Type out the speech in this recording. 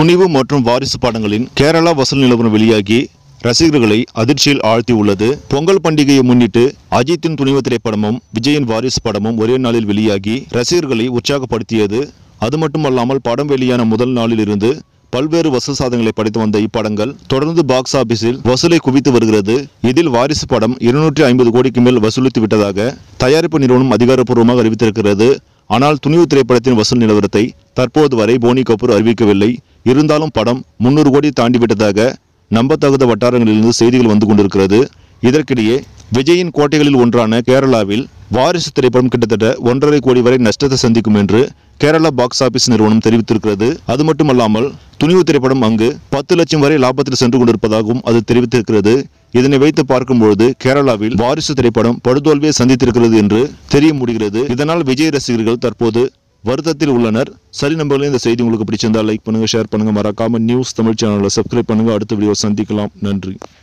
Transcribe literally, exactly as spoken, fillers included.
துணிவு மற்றும் வாரிசு படங்களின் கேரளா வசூல் நிலவரம் வெளியாகி ரசிகர்களை அதிர்ச்சியில் ஆழ்த்தி உள்ளது. பொங்கல் பண்டிகையை முன்னிட்டு அஜித்தின் துணிவு திரைப்படமும் விஜயின் வாரிசு படமும் ஒரே நாளில் வெளியாகி ரசிகர்களை உற்சாகப்படுத்தியது. அது மட்டுமல்லாமல் படம் வெளியான முதல் நாளில் இருந்து பல்வேறு வசூல் சாதனைகளை படைத்து வந்த இப்படங்கள் தொடர்ந்து பாக்ஸ் ஆபீஸில் வசூலை குவித்து வருகிறது. இதில் வாரிசு படம் இருநூற்றி ஐம்பது கோடிக்கு மேல் வசூலித்து விட்டதாக தயாரிப்பு நிறுவனம் அதிகாரப்பூர்வமாக அறிவித்திருக்கிறது. ஆனால் துணிவு திரைப்படத்தின் வசூல் நிலவரத்தை தற்போது வரை போனி கபூர் அறிவிக்கவில்லை. இருந்தாலும் படம் முன்னூறு கோடி தாண்டிவிட்டதாக நம்பத்தகுந்த வட்டாரங்களிலிருந்து செய்திகள் வந்து கொண்டிருக்கிறது. இதற்கிடையே விஜயின் கோட்டைகளில் ஒன்றான கேரளாவில் வாரிசு திரைப்படம் கிட்டத்தட்ட ஒன்றரை கோடி வரை நஷ்டத்தை சந்திக்கும் என்று கேரளா பாக்ஸ் ஆபீஸ் நிறுவனம் தெரிவித்திருக்கிறது. அது மட்டுமல்லாமல் துணிவு திரைப்படம் அங்கு பத்து லட்சம் வரை லாபத்தில் சென்று கொண்டிருப்பதாகவும் அது தெரிவித்திருக்கிறது. இதனை வைத்து பார்க்கும்பொழுது கேரளாவில் வாரிசு திரைப்படம் படுதோல்வியை சந்தித்திருக்கிறது என்று தெரிய முடிகிறது. இதனால் விஜய் ரசிகர்கள் தற்போது வருத்தத்தில் உள்ளனர். சரி நம்பர்களே, இந்த செய்தி உங்களுக்கு பிடிச்சிருந்தால் லைக் பண்ணுங்க, ஷேர் பண்ணுங்க, மறக்காம நியூஸ் தமிழ் சேனலை சப்ஸ்கிரைப் பண்ணுங்க. அடுத்த வீடியோ சந்திக்கலாம். நன்றி.